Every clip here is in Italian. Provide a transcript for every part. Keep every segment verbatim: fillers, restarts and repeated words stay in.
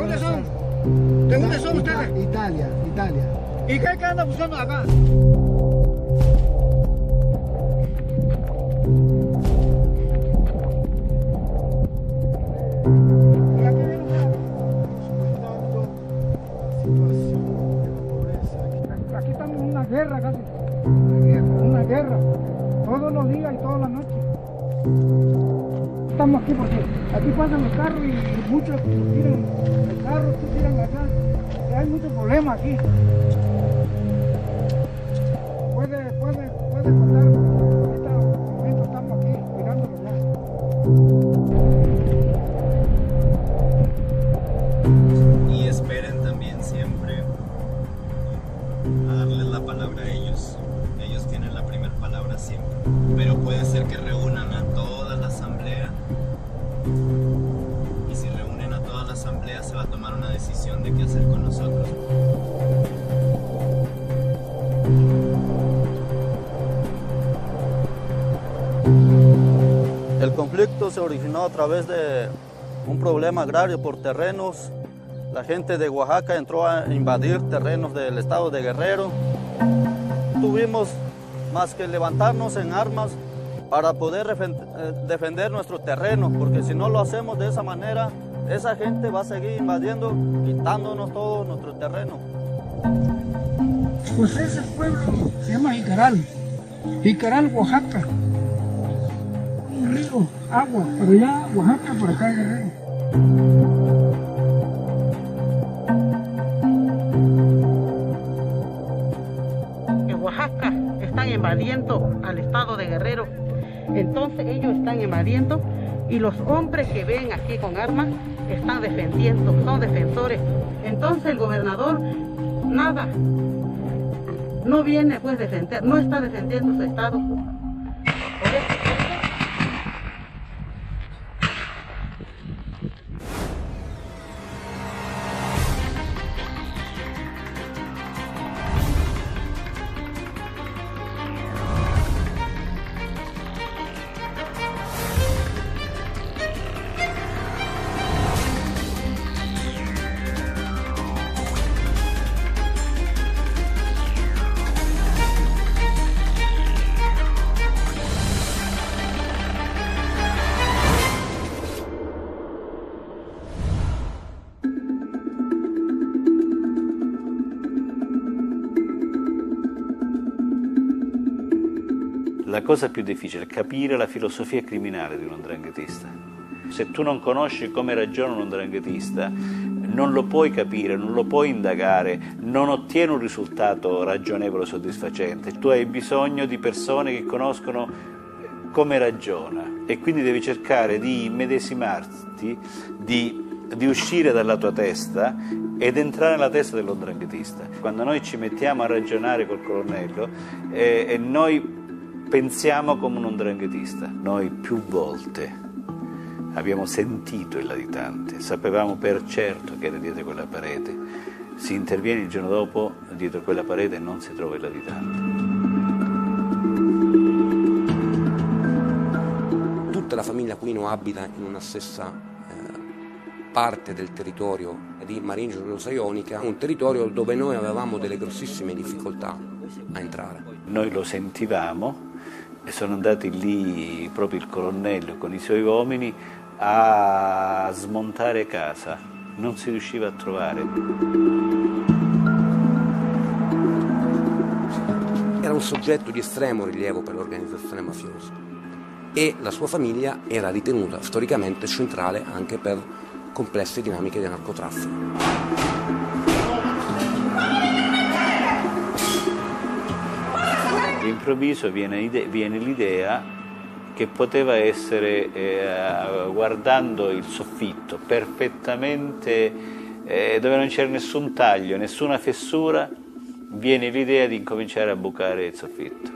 dónde son? ¿De dónde son ustedes? Italia, Italia. ¿Y qué, qué andan buscando acá? ¿Y aquí vienen ustedes? Aquí estamos en una guerra casi. Una guerra. Todos los días y todas las noches. Estamos aquí porque aquí pasan los carros y muchos tiran el carro, se tiran acá. Y hay muchos problemas aquí. Puede, puede, puede contar, ahorita en este momento estamos aquí mirándolo ya. Y esperen también siempre a darles la palabra a ellos. Ellos tienen la primera palabra siempre. Pero puede ser que reúnan a toda la asamblea. Y si reúnen a toda la asamblea se va a tomar una decisión de qué hacer con nosotros. El conflicto se originó a través de un problema agrario por terrenos. La gente de Oaxaca entró a invadir terrenos del estado de Guerrero. Tuvimos más que levantarnos en armas para poder defender nuestro terreno, porque si no lo hacemos de esa manera, esa gente va a seguir invadiendo, quitándonos todo nuestro terreno. Pues ese pueblo se llama Jicaral, Jicaral, Oaxaca. Un río, agua, por allá Oaxaca, por acá Guerrero. En Oaxaca están invadiendo al estado de Guerrero. Entonces ellos están invadiendo y los hombres que ven aquí con armas están defendiendo, son defensores. Entonces el gobernador, nada, no viene pues defender, no está defendiendo su estado. La cosa più difficile è capire la filosofia criminale di un 'ndranghetista. Se tu non conosci come ragiona un 'ndranghetista, non lo puoi capire, non lo puoi indagare, non ottieni un risultato ragionevole e soddisfacente. Tu hai bisogno di persone che conoscono come ragiona e quindi devi cercare di immedesimarti, di, di uscire dalla tua testa ed entrare nella testa dello 'ndranghetista. Quando noi ci mettiamo a ragionare col colonnello eh, e noi pensiamo come un 'ndranghetista. Noi più volte abbiamo sentito il latitante, sapevamo per certo che era dietro quella parete. Si interviene il giorno dopo dietro quella parete e non si trova il latitante. Tutta la famiglia Aquino abita in una stessa eh, parte del territorio di Maringio Ionica, un territorio dove noi avevamo delle grossissime difficoltà a entrare. Noi lo sentivamo e sono andati lì proprio il colonnello con i suoi uomini a smontare casa, non si riusciva a trovare. Era un soggetto di estremo rilievo per l'organizzazione mafiosa e la sua famiglia era ritenuta storicamente centrale anche per complesse dinamiche di narcotraffico. All'improvviso viene, viene l'idea che poteva essere, eh, guardando il soffitto perfettamente, eh, dove non c'era nessun taglio, nessuna fessura, viene l'idea di incominciare a bucare il soffitto.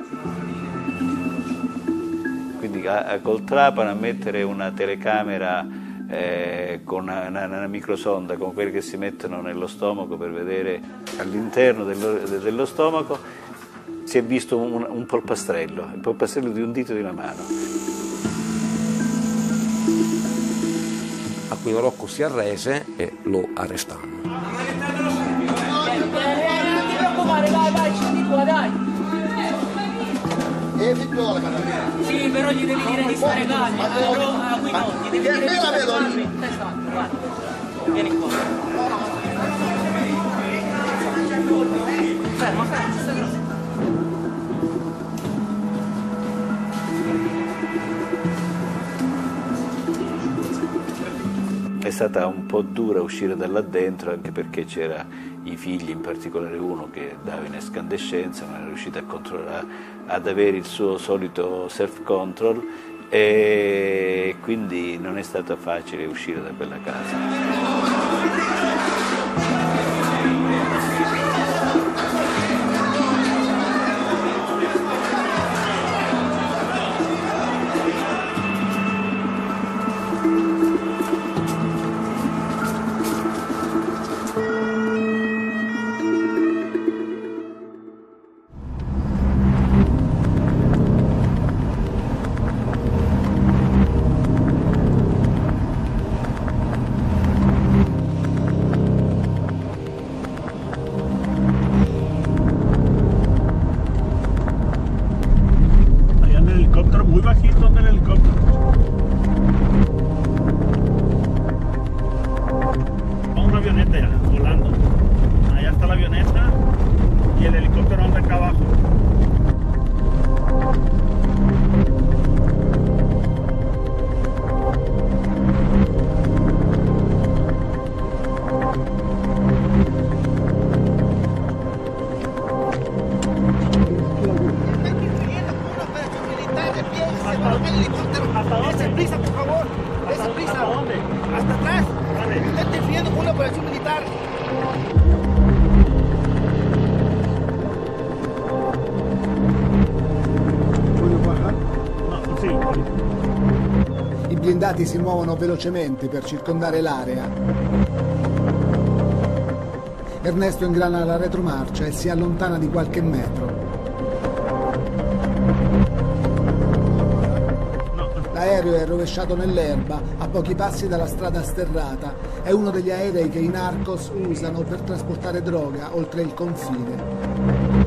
Quindi a, a, col trapano a mettere una telecamera eh, con una, una, una microsonda, come quelle che si mettono nello stomaco per vedere all'interno dello, dello stomaco, si è visto un, un polpastrello, il polpastrello di un dito di una mano. Nino Rocco si arrese e lo arrestammo. Non ti preoccupare, vai, vai, scendi qua, dai. E piccola carabiniera. Sì, però gli devi dire di stare calmi, però a Guido, gli devi dire di stare calmi. Esatto, guarda. Vieni qua. Fermo, fermo, fermo. È stata un po' dura uscire da là dentro, anche perché c'era i figli, in particolare uno che dava in escandescenza, non era riuscito a controllare, ad avere il suo solito self-control, e quindi non è stato facile uscire da quella casa. Muy bajito en el helicóptero. Va una avioneta ya, volando. Allá está la avioneta y el helicóptero anda acá abajo. ¿Hasta dónde? Dese prisa, por favor. Dese prisa. ¿Hasta dónde? Hasta atrás. Vale. Está interfiriendo con una operación militar. No, sì. I blindati si muovono velocemente per circondare l'area. Ernesto ingrana la retromarcia e si allontana di qualche metro. L'aereo è rovesciato nell'erba a pochi passi dalla strada sterrata. È uno degli aerei che i narcos usano per trasportare droga oltre il confine.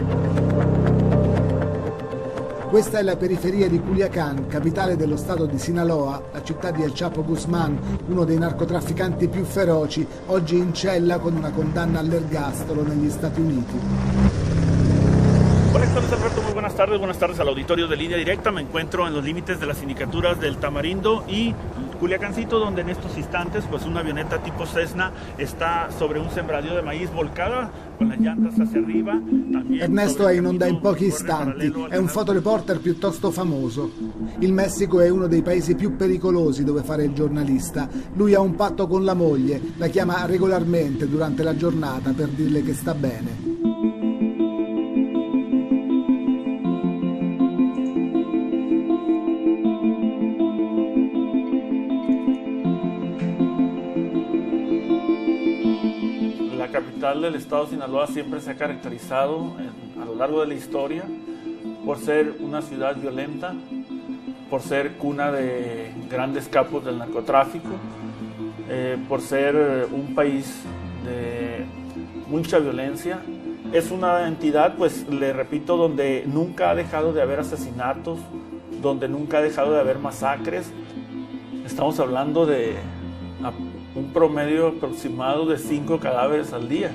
Questa è la periferia di Culiacán, capitale dello stato di Sinaloa, la città di El Chapo Guzmán, uno dei narcotrafficanti più feroci, oggi in cella con una condanna all'ergastolo negli Stati Uniti. Hola, ¿cómo estás, Alberto? Muy buenas tardes, buenas tardes al auditorio de Línea Directa. Me encuentro en los límites de las sindicaturas del Tamarindo y Culiacancito, donde en estos instantes pues una avioneta tipo Cessna está sobre un sembradío de maíz volcada con las llantas hacia arriba. También Ernesto è in onda in pochi istanti, è un fotoreporter piuttosto famoso. Il Messico è uno dei paesi più pericolosi dove fare il giornalista. Lui ha un patto con la moglie, la chiama regolarmente durante la giornata per dirle che sta bene. La capital del estado de Sinaloa siempre se ha caracterizado en, a lo largo de la historia por ser una ciudad violenta, por ser cuna de grandes capos del narcotráfico, eh, por ser un país de mucha violencia. Es una entidad, pues le repito, donde nunca ha dejado de haber asesinatos, donde nunca ha dejado de haber masacres. Estamos hablando de un promedio aproximado de cinco cadáveres al día.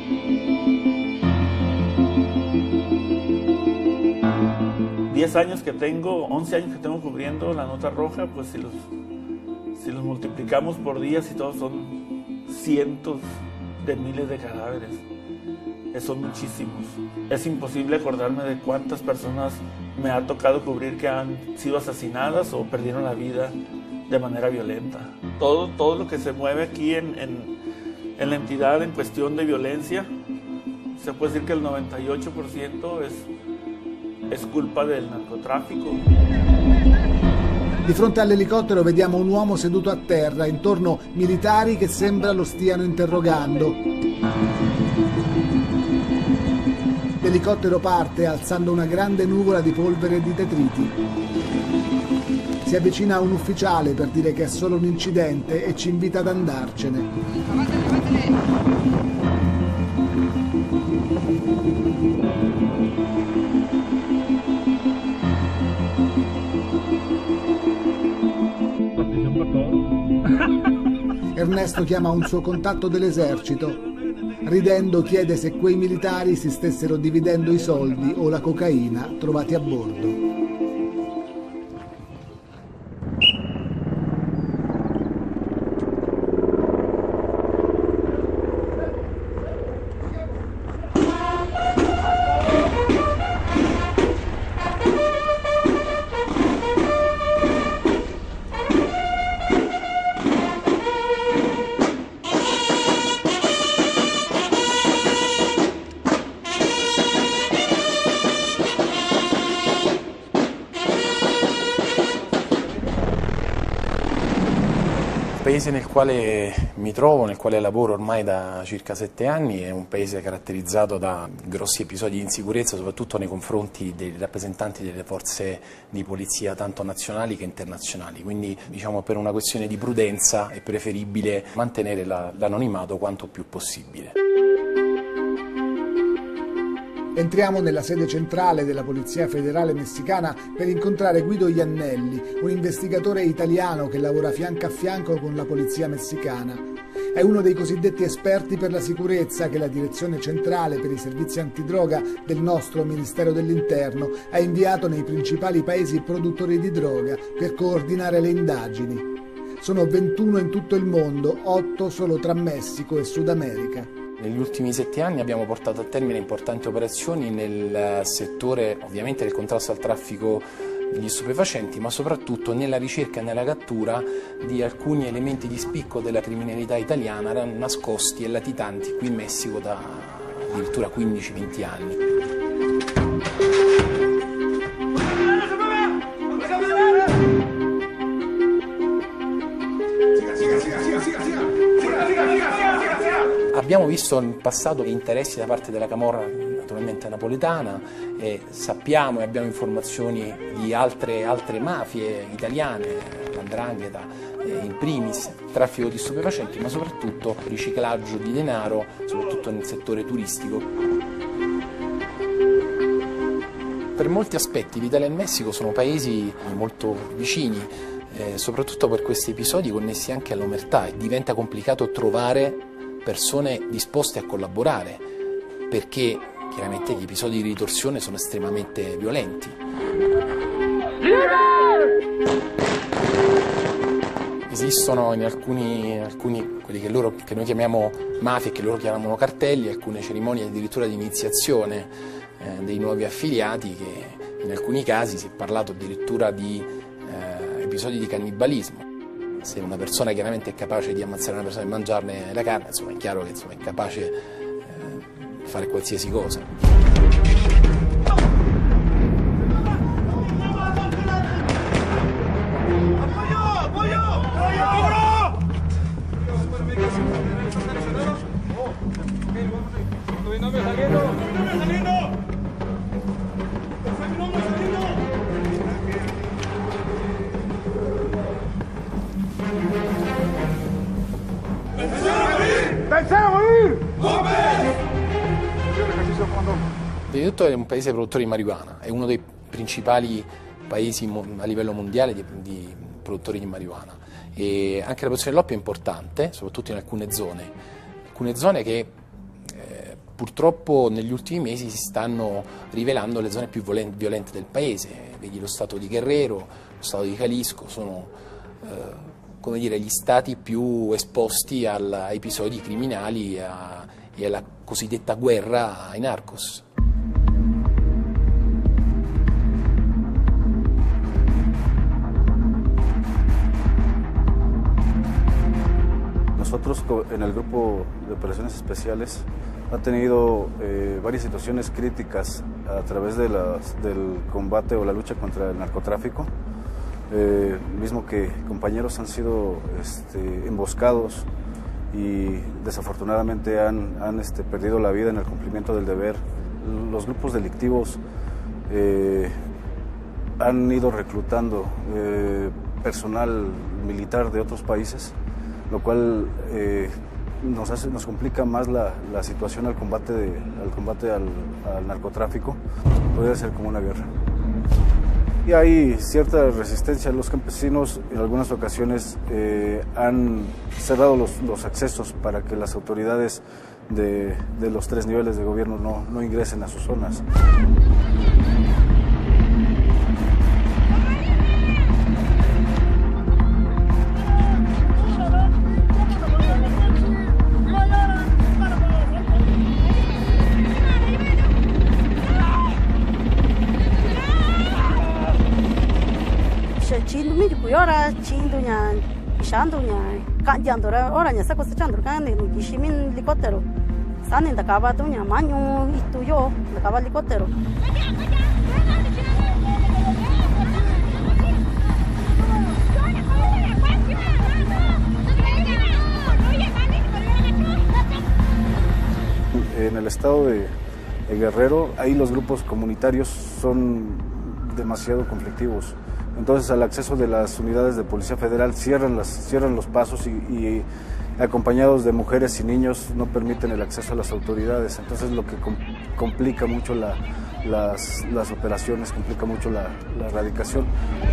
diez años que tengo, once años que tengo cubriendo la nota roja, pues si los, si los multiplicamos por días y todos son cientos de miles de cadáveres. Son muchísimos. Es imposible acordarme de cuántas personas me ha tocado cubrir que han sido asesinadas o perdieron la vida de manera violenta. Todo, todo lo que se mueve aquí en, en, en la entidad en cuestión de violencia, se puede decir que el novanta y ocho por ciento es, es culpa del narcotraffico. Di fronte all'elicottero vediamo un uomo seduto a terra, intorno militari che sembra lo stiano interrogando. L'elicottero parte alzando una grande nuvola di polvere e di detriti. Si avvicina a un ufficiale per dire che è solo un incidente e ci invita ad andarcene. Ernesto chiama un suo contatto dell'esercito. Ridendo chiede se quei militari si stessero dividendo i soldi o la cocaina trovati a bordo. Il paese nel quale mi trovo, nel quale lavoro ormai da circa sette anni, è un paese caratterizzato da grossi episodi di insicurezza, soprattutto nei confronti dei rappresentanti delle forze di polizia, tanto nazionali che internazionali. Quindi, diciamo, per una questione di prudenza è preferibile mantenere l'anonimato quanto più possibile. Entriamo nella sede centrale della Polizia Federale Messicana per incontrare Guido Iannelli, un investigatore italiano che lavora fianco a fianco con la Polizia Messicana. È uno dei cosiddetti esperti per la sicurezza che la Direzione Centrale per i Servizi Antidroga del nostro Ministero dell'Interno ha inviato nei principali paesi produttori di droga per coordinare le indagini. Sono ventuno in tutto il mondo, otto solo tra Messico e Sud America. Negli ultimi sette anni abbiamo portato a termine importanti operazioni nel settore, ovviamente, del contrasto al traffico degli stupefacenti, ma soprattutto nella ricerca e nella cattura di alcuni elementi di spicco della criminalità italiana nascosti e latitanti qui in Messico da addirittura quindici venti anni. Abbiamo visto in passato interessi da parte della camorra naturalmente napoletana e sappiamo e abbiamo informazioni di altre, altre mafie italiane, l'Andrangheta in primis, traffico di stupefacenti, ma soprattutto riciclaggio di denaro, soprattutto nel settore turistico. Per molti aspetti l'Italia e il Messico sono paesi molto vicini, eh, soprattutto per questi episodi connessi anche all'omertà, e diventa complicato trovare persone disposte a collaborare, perché chiaramente gli episodi di ritorsione sono estremamente violenti. Esistono in alcuni, alcuni quelli che, loro, che noi chiamiamo mafie e che loro chiamano cartelli, alcune cerimonie addirittura di iniziazione eh, dei nuovi affiliati, che in alcuni casi si è parlato addirittura di eh, episodi di cannibalismo. Se una persona chiaramente è capace di ammazzare una persona e mangiarne la carne, insomma, è chiaro che insomma, è capace eh, di fare qualsiasi cosa. Prima di tutto è un paese produttore di marijuana, è uno dei principali paesi a livello mondiale di, di produttori di marijuana, e anche la produzione dell'oppio è importante, soprattutto in alcune zone, alcune zone che eh, purtroppo negli ultimi mesi si stanno rivelando le zone più violente del paese. Vedi lo stato di Guerrero, lo stato di Jalisco, sono eh, come dire, gli stati più esposti al, a episodi criminali a, e alla cosiddetta guerra ai narcos. Nosotros en el grupo de operaciones especiales ha tenido eh, varias situaciones críticas a través de las, del combate o la lucha contra el narcotráfico, eh, mismo que compañeros han sido este, emboscados y desafortunadamente han, han este, perdido la vida en el cumplimiento del deber. Los grupos delictivos eh, han ido reclutando eh, personal militar de otros países, lo cual eh, nos, hace, nos complica más la, la situación al combate, de, al, combate al, al narcotráfico. Podría ser como una guerra. Y hay cierta resistencia. Los campesinos en algunas ocasiones eh, han cerrado los, los accesos para que las autoridades de, de los tres niveles de gobierno no, no ingresen a sus zonas. Chindo mi dico ora chindo nya shando nya kanjando ra ora nya sako sachandro kan ni kishimin helicóptero sanin da kaba tu nya manyu itu yo da kaba helicóptero. En el estado de, de Guerrero, ahí los grupos comunitarios son demasiado conflictivos. Entonces, al acceso de las unidades de Policía Federal cierran, las, cierran los pasos y, y acompañados de mujeres y niños no permiten el acceso a las autoridades. Entonces, lo que com complica mucho la, las, las operaciones, complica mucho la, la erradicación.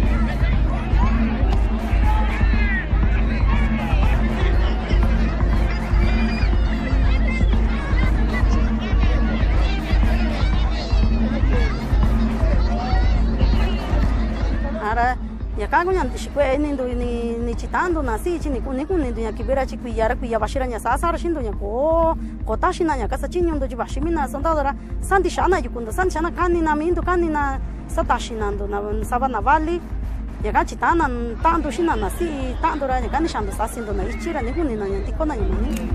Ya kago nya shikwe ni ndo ni ni chitando na si chini kuni kuni ndo nya kibera chikwi yara kwi ya bashira nya sasa shindo nya ko ko tashi na nya kasa chinyo ndo jibashi mina sondadora sandi shana yukundo sandi shana kani na mindo kani na satashi nando na sabana valley ya ka chitana tando shina na si tando ra nya kani shando sasindo na ichira ni kuni na nya tikona nya mani.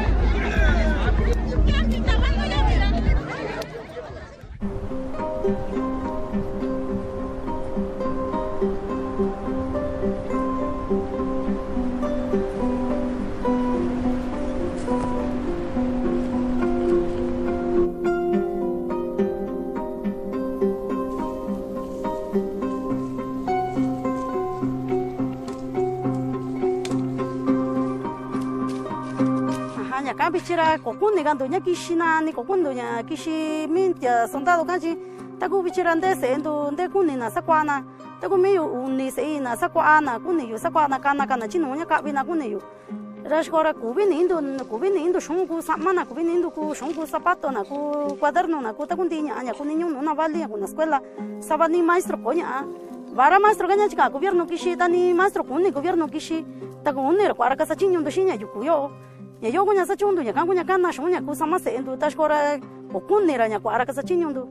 Bichira kokun negando nya kishina ni kokun nya kishi mintia sondado kanchi taku bichira ndese ndo nde kunina sakwana taku meyo uni seina sakwana kuniyo sakwana kana kana chino nya kabina kuniyo rashkora kubini indo kubini indo shungu samana kubini indo ku shungu zapato na ku cuaderno na ku taku ndinya anya kuniño una vali una escuela sabani maestro konya vara maestro kanya chika gobierno kishi tani maestro kuni gobierno kishi taku unir kwara kasa chinyo ndo shinya yukuyo ya yo kunya sa chundu ya kan kunya kan na shunya ku sama se endu tashkora okunira nya ku araka sa chinyundu.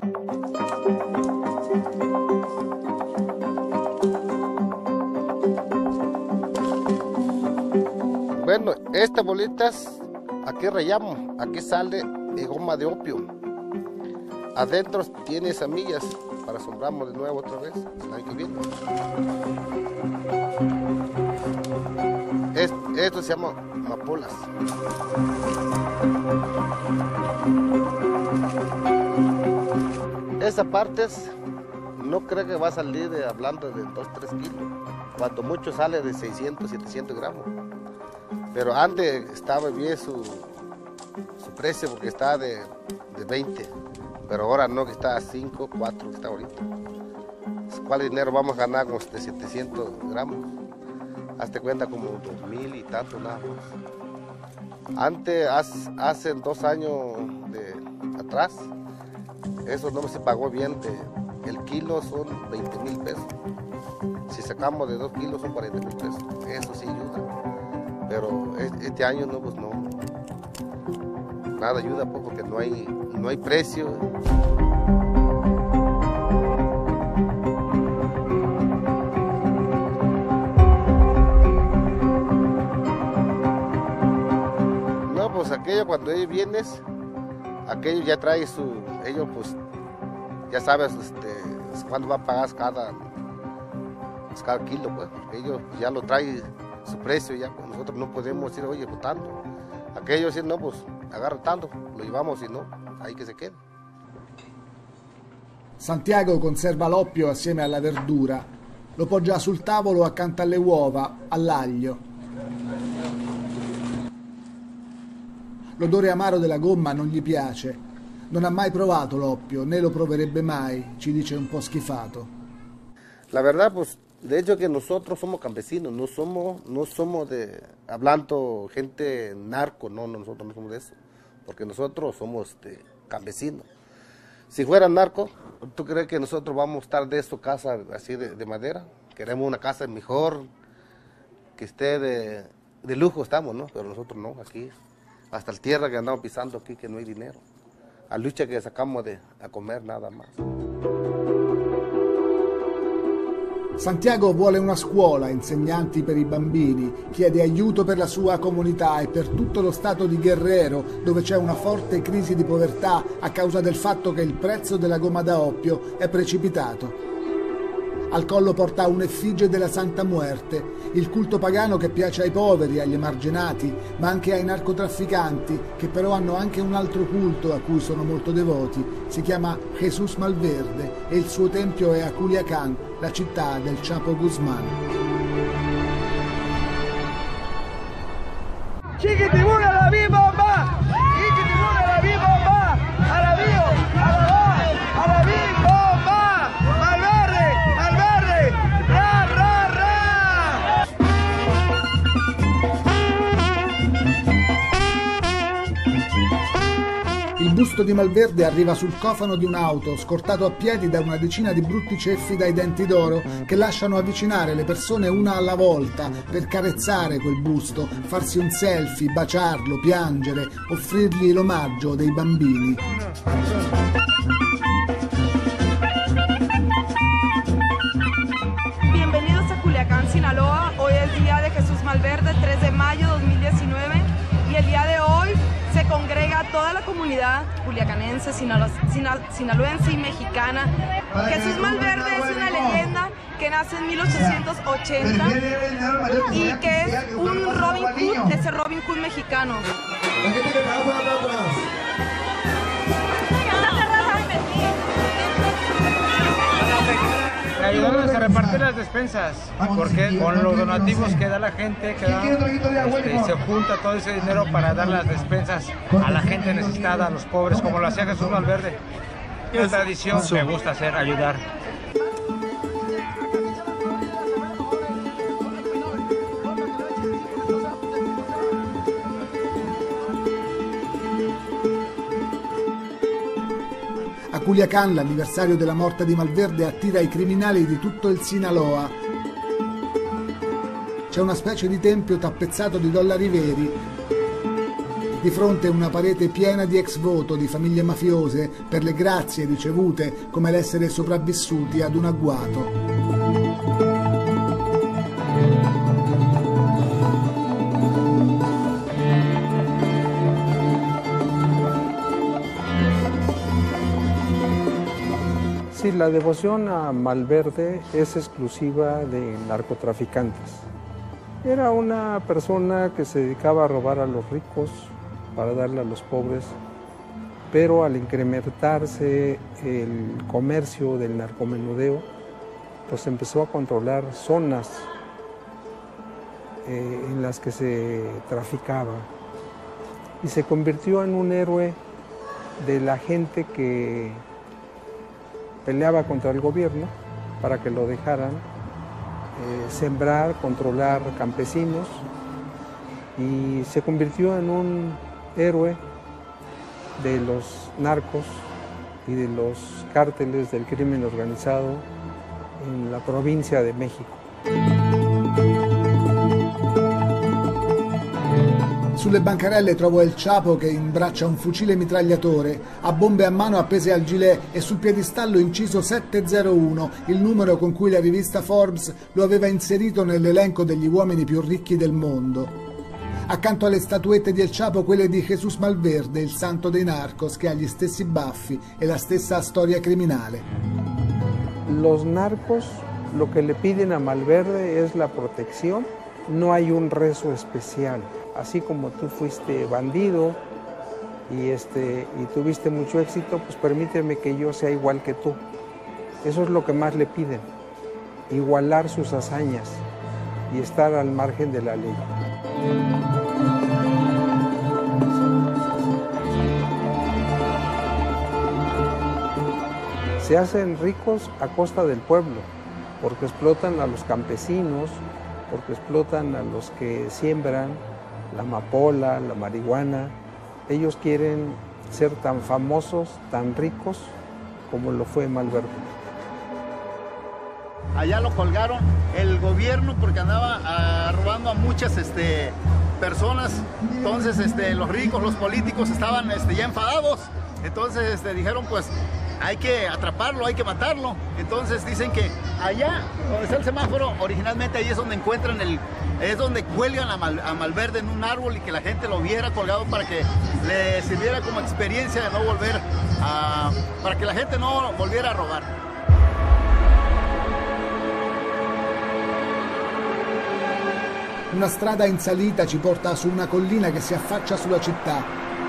Bueno, estas bolitas aquí rayamos, aquí sale de goma de opio. Adentro tiene semillas para sembrarnos de nuevo otra vez el año que viene. Es, esto se llama amapolas. Esa parte no creo que va a salir de, hablando de dos a tres kilos. Cuando mucho sale de seiscientos, setecientos gramos. Pero antes estaba bien su, su precio porque estaba de, de veinte. Pero ahora no, que está a cinco, cuatro que está ahorita. ¿Cuál dinero vamos a ganar con de setecientos gramos? Hazte cuenta como dos mil y tanto nada más. Antes, hace, hace dos años de atrás, eso no se pagó bien. De, el kilo son veinte mil pesos. Si sacamos de dos kilos son cuarenta mil pesos. Eso sí ayuda. Pero este año no, pues no. Nada ayuda pues, porque no hay, no hay precio. Pues aquello cuando ellos vienes, aquello ya trae su, ellos pues ya sabes este, cuándo va a pagar cada, cada kilo, pues ellos ya lo traen su precio, ya pues, nosotros no podemos decir, oye, pues tanto. Aquellos dicen, no, pues agarra tanto, lo llevamos y no, ahí que se quede. Santiago conserva l'oppio assieme alla verdura, lo poggia sul tavolo accanto alle uova, all'aglio. L'odore amaro della gomma non gli piace, non ha mai provato l'oppio, né lo proverebbe mai, ci dice un po' schifato. La verdad, pues, de hecho que nosotros somos campesinos, no somos, no somos de, hablando gente narco, no, no, nosotros no somos de eso, porque nosotros somos este, campesinos. Si fuera narco, ¿tú crees que nosotros vamos a estar de esta casa así de, de madera? Queremos una casa mejor, que esté de, de lujo estamos, ¿no? Pero nosotros no, aquí, hasta el tierra que andamos pisando aquí, que no hay dinero. A lucha che sacamos de, a comer nada más. Santiago vuole una scuola, insegnanti per i bambini, chiede aiuto per la sua comunità e per tutto lo stato di Guerrero, dove c'è una forte crisi di povertà a causa del fatto che il prezzo della gomma da oppio è precipitato. Al collo porta un'effigie della Santa Muerte, il culto pagano che piace ai poveri, agli emarginati, ma anche ai narcotrafficanti, che però hanno anche un altro culto a cui sono molto devoti. Si chiama Jesús Malverde e il suo tempio è a Culiacán, la città del Chapo Guzmán. Chiquitibuna la bimba, chiquitibuna la bimba, a la bio, a la va, a la bimba, Malverde, Malverde, ra, ra, ra. Il busto di Malverde arriva sul cofano di un'auto, scortato a piedi da una decina di brutti ceffi dai denti d'oro che lasciano avvicinare le persone una alla volta per carezzare quel busto, farsi un selfie, baciarlo, piangere, offrirgli l'omaggio dei bambini. Bienvenidos a Culiacán, Sinaloa. Hoy es día de Jesús Malverde, tres de mayo de dos mil diecinueve, y el día de hoy se congrega toda la comunidad culiacanense, sinalo, sinal, sinaloense y mexicana. Jesús Malverde es una leyenda que nace en mil ochocientos ochenta y que es un Robin Hood, ese Robin Hood mexicano. Ayudarles a repartir las despensas, porque con los donativos que da la gente, que da, este, se junta todo ese dinero para dar las despensas a la gente necesitada, a los pobres, como lo hacía Jesús Malverde. Es tradición, me gusta hacer, ayudar. A Culiacán l'anniversario della morte di Malverde attira i criminali di tutto il Sinaloa. C'è una specie di tempio tappezzato di dollari veri. Di fronte una parete piena di ex voto di famiglie mafiose per le grazie ricevute, come l'essere sopravvissuti ad un agguato. Sí, la devoción a Malverde es exclusiva de narcotraficantes. Era una persona que se dedicaba a robar a los ricos para darle a los pobres, pero al incrementarse el comercio del narcomenudeo, pues empezó a controlar zonas eh, en las que se traficaba y se convirtió en un héroe de la gente que peleaba contra el gobierno para que lo dejaran eh, sembrar, controlar campesinos, y se convirtió en un héroe de los narcos y de los cárteles del crimen organizado en la provincia de México. Sulle bancarelle trovo El Chapo che imbraccia un fucile mitragliatore, ha bombe a mano appese al gilet e sul piedistallo inciso sette zero uno, il numero con cui la rivista Forbes lo aveva inserito nell'elenco degli uomini più ricchi del mondo. Accanto alle statuette di El Chapo quelle di Jesús Malverde, il santo dei narcos, che ha gli stessi baffi e la stessa storia criminale. Los narcos lo que le piden a Malverde es la protección, no hay un rezo especial. Así como tú fuiste bandido y, este, y tuviste mucho éxito, pues permíteme que yo sea igual que tú. Eso es lo que más le piden, igualar sus hazañas y estar al margen de la ley. Se hacen ricos a costa del pueblo, porque explotan a los campesinos, porque explotan a los que siembran la amapola, la marihuana. Ellos quieren ser tan famosos, tan ricos, como lo fue Malverde. Allá lo colgaron el gobierno porque andaba uh, robando a muchas este, personas. Entonces este, los ricos, los políticos estaban este, ya enfadados. Entonces este, dijeron pues hay que atraparlo, hay que matarlo. Entonces dicen que allá donde está el semáforo, originalmente ahí es donde encuentran el, es donde cuelgan a, Mal, a Malverde en un árbol y que la gente lo viera colgado para que le sirviera como experiencia de no volver a, para que la gente no volviera a robar. Una strada in salita ci porta su una collina che si affaccia sulla città.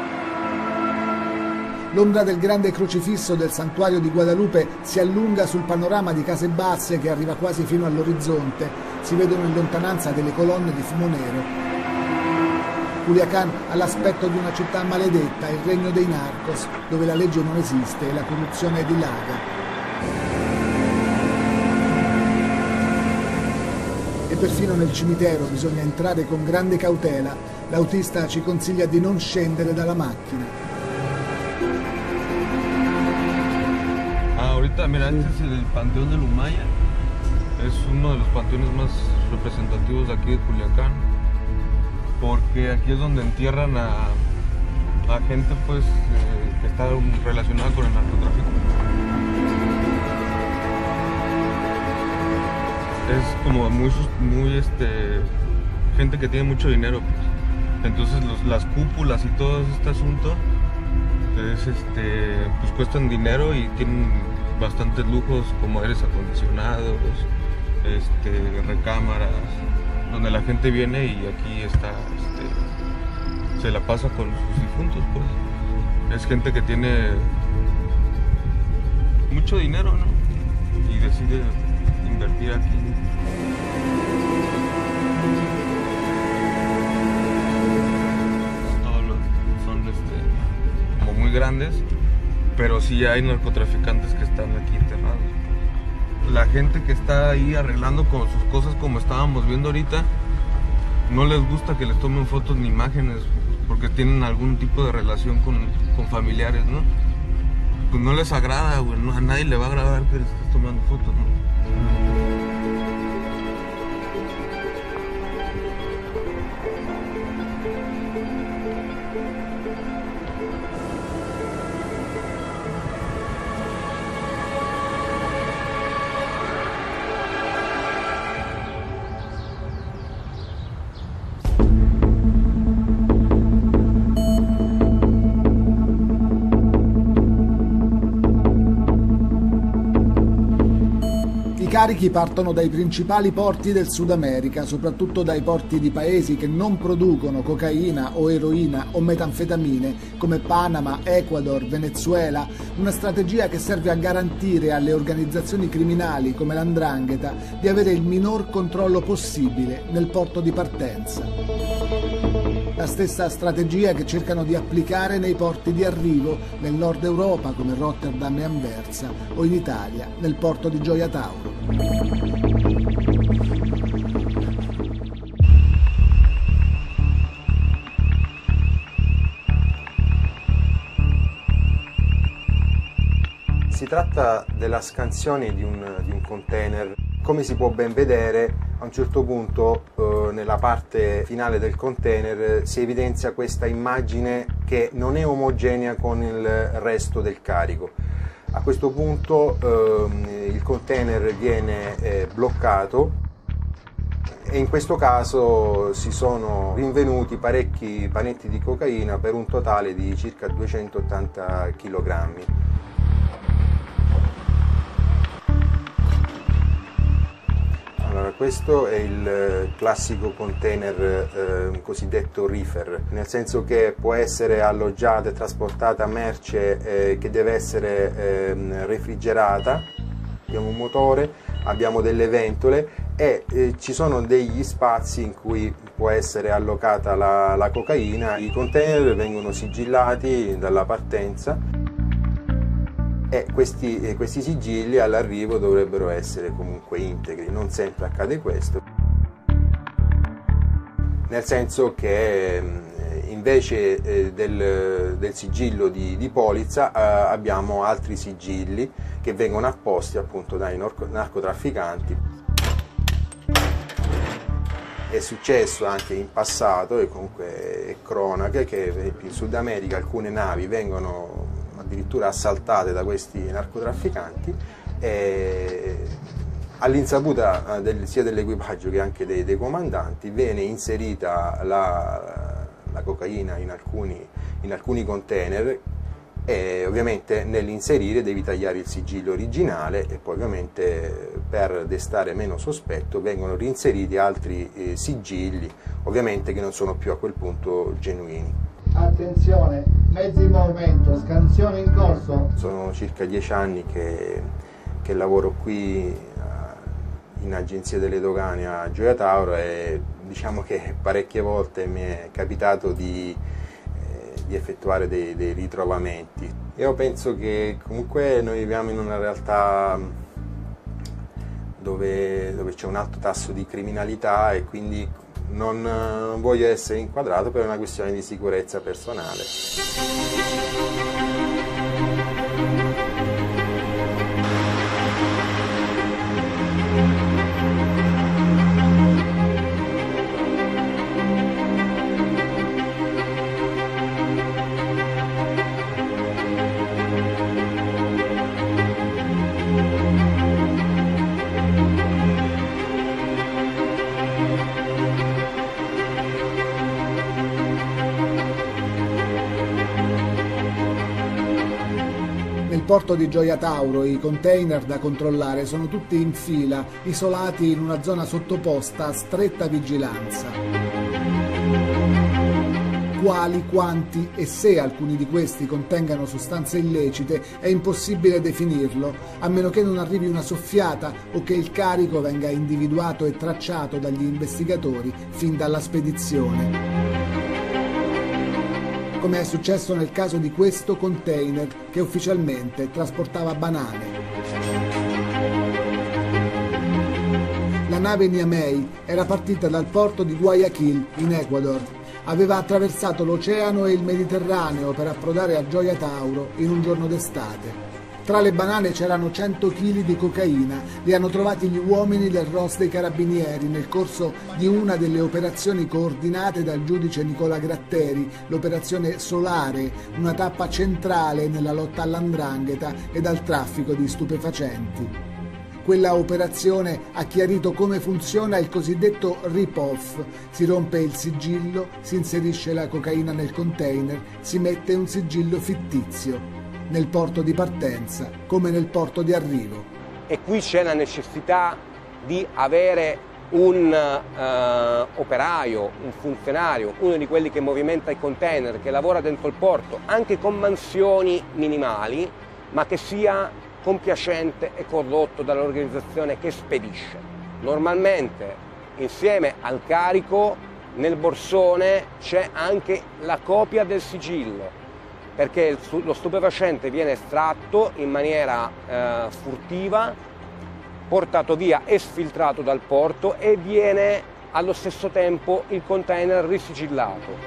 L'ombra del grande crocifisso del santuario di Guadalupe si allunga sul panorama di case basse che arriva quasi fino all'orizzonte. Si vedono in lontananza delle colonne di fumo nero. Culiacán ha l'aspetto di una città maledetta, il regno dei narcos, dove la legge non esiste e la corruzione dilaga. E perfino nel cimitero bisogna entrare con grande cautela. L'autista ci consiglia di non scendere dalla macchina. Ah, ahorita, mira, este es el Panteón de Lumaya. Es uno de los panteones más representativos de aquí de Culiacán. Porque aquí es donde entierran a, a gente pues eh, que está relacionada con el narcotráfico. Es como muy, muy este, gente que tiene mucho dinero, pues. Entonces los, las cúpulas y todo este asunto es, este, pues cuestan dinero y tienen bastantes lujos como aires acondicionados, este, recámaras, donde la gente viene y aquí está, este, se la pasa con sus difuntos, pues. Es gente que tiene mucho dinero, ¿no? Y decide invertir aquí. Todos los son este, como muy grandes, pero sí hay narcotraficantes que están aquí enterrados. La gente que está ahí arreglando con sus cosas como estábamos viendo ahorita, no les gusta que les tomen fotos ni imágenes porque tienen algún tipo de relación con, con familiares, ¿no? Pues no les agrada, güey, no, a nadie le va a agradar que les estés tomando fotos, ¿no? I carichi partono dai principali porti del Sud America, soprattutto dai porti di paesi che non producono cocaina o eroina o metanfetamine come Panama, Ecuador, Venezuela, una strategia che serve a garantire alle organizzazioni criminali come l'Andrangheta di avere il minor controllo possibile nel porto di partenza. La stessa strategia che cercano di applicare nei porti di arrivo nel nord Europa come Rotterdam e Anversa o in Italia nel porto di Gioia Tauro. Si tratta della scansione di un, di un container. Come si può ben vedere, a un certo punto eh, nella parte finale del container si evidenzia questa immagine che non è omogenea con il resto del carico. A questo punto eh, il container viene eh, bloccato e in questo caso si sono rinvenuti parecchi panetti di cocaina per un totale di circa duecentottanta chilogrammi. Allora, questo è il classico container eh, cosiddetto reefer, nel senso che può essere alloggiata e trasportata merce eh, che deve essere eh, refrigerata Abbiamo un motore, abbiamo delle ventole e eh, ci sono degli spazi in cui può essere allocata la, la cocaina. I container vengono sigillati dalla partenza e questi, eh, questi sigilli all'arrivo dovrebbero essere comunque integri. Non sempre accade questo, nel senso che eh, invece eh, del, del sigillo di, di polizza eh, abbiamo altri sigilli che vengono apposti appunto dai narcotrafficanti. È successo anche in passato, e comunque è cronaca, che per esempio in Sud America alcune navi vengono addirittura assaltate da questi narcotrafficanti e all'insaputa del, sia dell'equipaggio che anche dei, dei comandanti viene inserita la, la cocaina in alcuni, in alcuni container e ovviamente nell'inserire devi tagliare il sigillo originale e poi ovviamente per destare meno sospetto vengono reinseriti altri eh, sigilli, ovviamente che non sono più a quel punto genuini. Attenzione, mezzi in movimento, scansione in corso. Sono circa dieci anni che, che lavoro qui in Agenzia delle Dogane a Gioia Tauro e diciamo che parecchie volte mi è capitato di di effettuare dei, dei ritrovamenti. Io penso che comunque noi viviamo in una realtà dove, dove c'è un alto tasso di criminalità e quindi non, non voglio essere inquadrato per una questione di sicurezza personale. Nel porto di Gioia Tauro i container da controllare sono tutti in fila, isolati in una zona sottoposta a stretta vigilanza. Quali, quanti e se alcuni di questi contengano sostanze illecite è impossibile definirlo, a meno che non arrivi una soffiata o che il carico venga individuato e tracciato dagli investigatori fin dalla spedizione. Come è successo nel caso di questo container che ufficialmente trasportava banane. La nave Niamey era partita dal porto di Guayaquil, in Ecuador. Aveva attraversato l'oceano e il Mediterraneo per approdare a Gioia Tauro in un giorno d'estate. Tra le banane c'erano cento chili di cocaina, li hanno trovati gli uomini del R O S dei Carabinieri nel corso di una delle operazioni coordinate dal giudice Nicola Gratteri, l'operazione Solare, una tappa centrale nella lotta all'andrangheta ed al traffico di stupefacenti. Quella operazione ha chiarito come funziona il cosiddetto rip-off. Si rompe il sigillo, si inserisce la cocaina nel container, si mette un sigillo fittizio. Nel porto di partenza come nel porto di arrivo. E qui c'è la necessità di avere un uh, operaio, un funzionario, uno di quelli che movimenta i container, che lavora dentro il porto, anche con mansioni minimali, ma che sia compiacente e condotto dall'organizzazione che spedisce. Normalmente insieme al carico nel borsone c'è anche la copia del sigillo, perché lo stupefacente viene estratto in maniera eh, furtiva, portato via e sfiltrato dal porto e viene allo stesso tempo il container risigillato.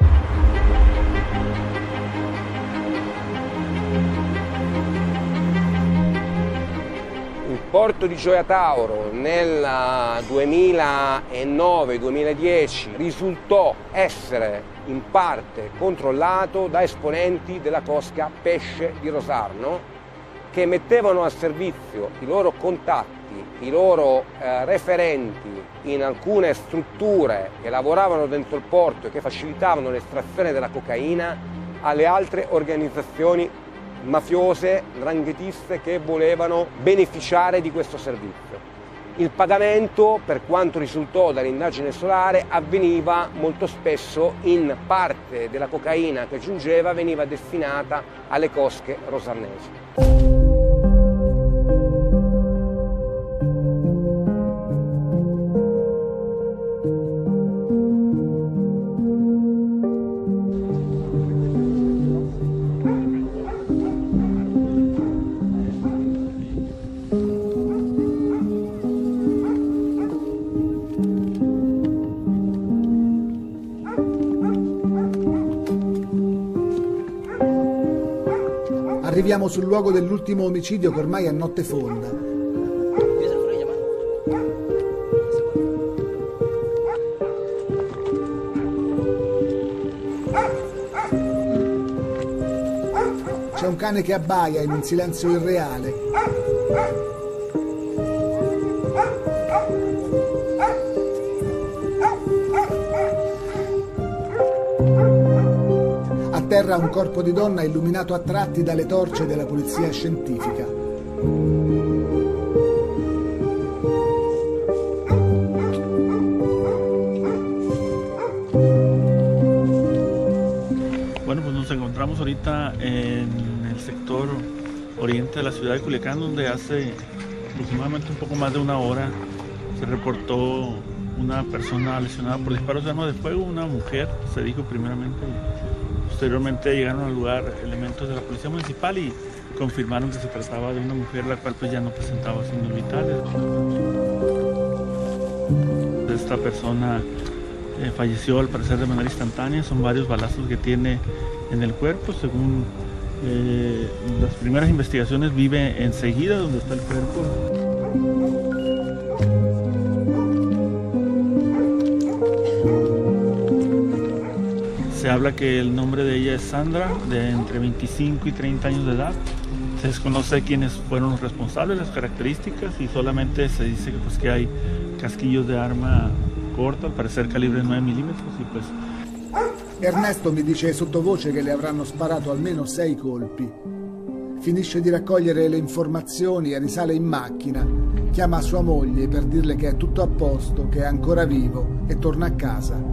Il porto di Gioia Tauro nel duemilanove duemiladieci risultò essere in parte controllato da esponenti della cosca Pesce di Rosarno, che mettevano a servizio i loro contatti, i loro eh, referenti in alcune strutture che lavoravano dentro il porto e che facilitavano l'estrazione della cocaina alle altre organizzazioni mafiose, 'ndranghetiste che volevano beneficiare di questo servizio. Il pagamento, per quanto risultò dall'indagine Solare, avveniva molto spesso in parte della cocaina che giungeva veniva destinata alle cosche rosarnesi. Arriviamo sul luogo dell'ultimo omicidio che ormai è notte fonda. C'è un cane che abbaia in un silenzio irreale. A terra un corpo di donna illuminato a tratti dalle torce della polizia scientifica. Bueno, pues nos encontramos ahorita en el sector oriente de la ciudad de Culiacán, donde hace aproximadamente un poco más de una hora se reportó una persona lesionada por disparos de arma de fuego, una mujer, se dijo primeramente. Posteriormente llegaron al lugar elementos de la policía municipal y confirmaron que se trataba de una mujer la cual pues ya no presentaba signos vitales. Esta persona eh, falleció al parecer de manera instantánea, son varios balazos que tiene en el cuerpo. Según eh, las primeras investigaciones vive enseguida donde está el cuerpo. Se habla que el nombre de ella es Sandra, de entre veinticinco y treinta años de edad. Se desconoce quiénes fueron los responsables, las características, y solamente se dice que, pues, que hay casquillos de arma corta, al parecer calibre nueve milímetros, y pues... Ernesto mi dice sottovoce che le avranno sparato almeno sei colpi. Finisce di raccogliere le informazioni e risale in macchina. Chiama sua moglie per dirle che è tutto a posto, che è ancora vivo e torna a casa.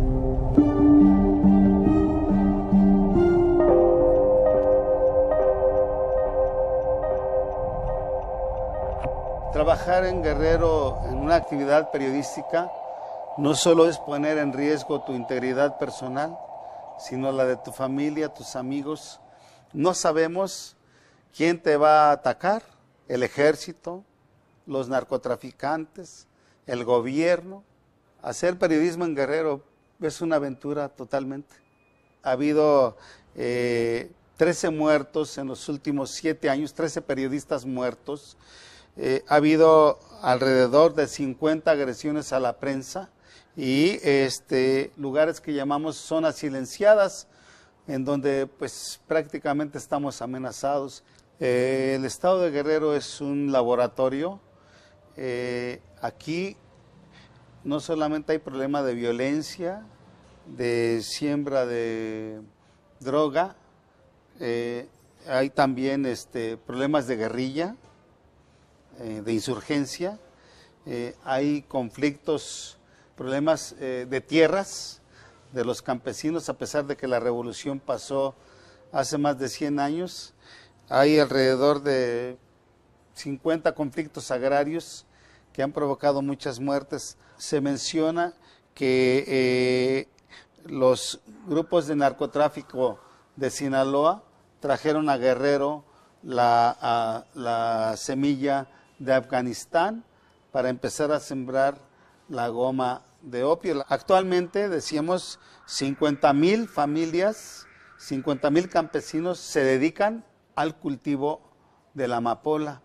Trabajar en Guerrero en una actividad periodística no solo es poner en riesgo tu integridad personal, sino la de tu familia, tus amigos. No sabemos quién te va a atacar, el ejército, los narcotraficantes, el gobierno. Hacer periodismo en Guerrero es una aventura totalmente. Ha habido eh, trece muertos en los últimos siete años, trece periodistas muertos. Eh, ha habido alrededor de cincuenta agresiones a la prensa y este, lugares que llamamos zonas silenciadas, en donde pues prácticamente estamos amenazados. Eh, el estado de Guerrero es un laboratorio. Eh, aquí no solamente hay problema de violencia, de siembra de droga, eh, hay también este, problemas de guerrilla, eh, de insurgencia, eh, hay conflictos, problemas eh, de tierras de los campesinos, a pesar de que la revolución pasó hace más de cien años. Hay alrededor de cincuenta conflictos agrarios que han provocado muchas muertes. Se menciona que eh, los grupos de narcotráfico de Sinaloa trajeron a Guerrero la, a, la semilla de Afganistán para empezar a sembrar la goma de opio. Actualmente, decíamos, cincuenta mil familias, cincuenta mil campesinos se dedican al cultivo de la amapola.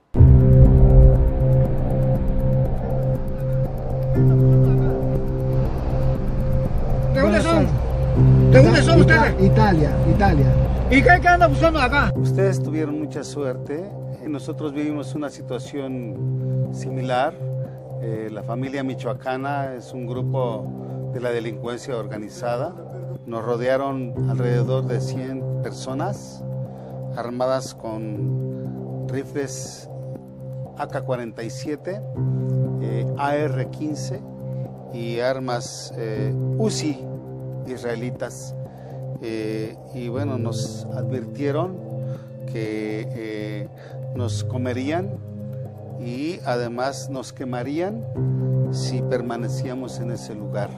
¿De dónde son? ¿De dónde son ustedes? Italia, Italia. ¿Y qué, qué andan buscando acá? Ustedes tuvieron mucha suerte. Nosotros vivimos una situación similar. Eh, la familia michoacana es un grupo de la delincuencia organizada. Nos rodearon alrededor de cien personas armadas con rifles A K cuarenta y siete, eh, A R quince y armas eh, Uzi israelitas. Eh, y bueno, nos advirtieron que eh, nos comerían y además nos quemarían si permanecíamos en ese lugar.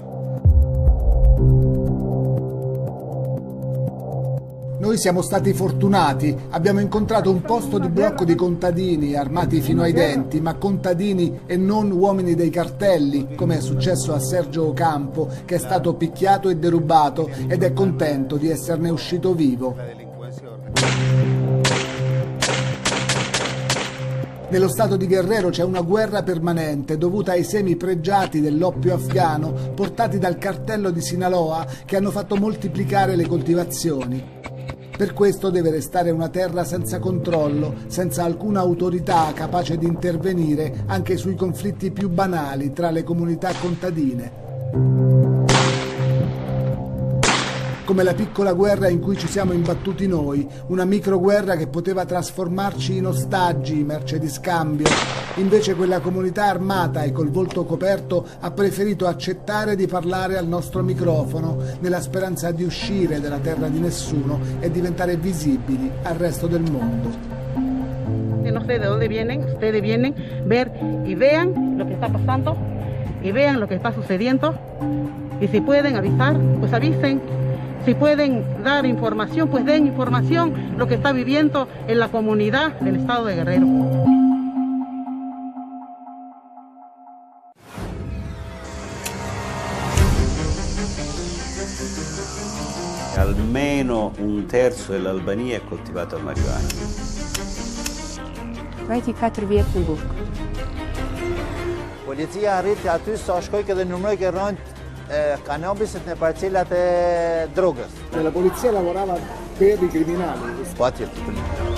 Noi siamo stati fortunati, abbiamo incontrato un posto di blocco di contadini armati fino ai denti, ma contadini e non uomini dei cartelli, come è successo a Sergio Ocampo, che è stato picchiato e derubato ed è contento di esserne uscito vivo. Nello stato di Guerrero c'è una guerra permanente dovuta ai semi pregiati dell'oppio afghano portati dal cartello di Sinaloa che hanno fatto moltiplicare le coltivazioni. Per questo deve restare una terra senza controllo, senza alcuna autorità capace di intervenire anche sui conflitti più banali tra le comunità contadine. Come la piccola guerra in cui ci siamo imbattuti noi, una microguerra che poteva trasformarci in ostaggi, merce di scambio. Invece quella comunità armata e col volto coperto ha preferito accettare di parlare al nostro microfono, nella speranza di uscire dalla terra di nessuno e diventare visibili al resto del mondo. No sé de dónde vienen, ustedes vienen ver y vean lo que está pasando y vean lo que está sucediendo y si pueden avisar, pues avisen. Si pueden dar información, pues den información lo que está viviendo en la comunidad del estado de Guerrero. Almeno un terzo dell'Albania è coltivato a marijuana. ventiquattro Viertenburg. Policia arriti aty sa shkoj që dhe numëroj che rënd cannabiset në parcelat e drogës. La polizia lavorava per i criminali. Po atje.